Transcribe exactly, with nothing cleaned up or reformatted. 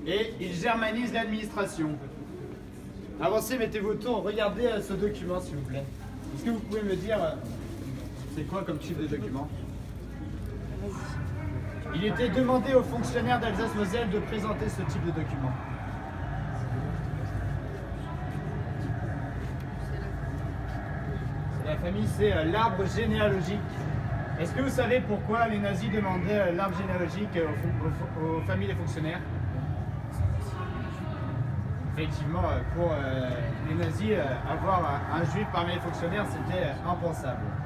et il germanise l'administration. Avancez, mettez-vous autour, regardez euh, ce document s'il vous plaît. Est-ce que vous pouvez me dire, euh, c'est quoi comme type de document? Il était demandé aux fonctionnaires d'Alsace-Moselle de présenter ce type de document. La famille, c'est euh, l'arbre généalogique. Est-ce que vous savez pourquoi les nazis demandaient euh, l'arbre généalogique euh, aux, aux, aux familles des fonctionnaires? Effectivement, euh, pour euh, les nazis, euh, avoir un, un juif parmi les fonctionnaires, c'était euh, impensable.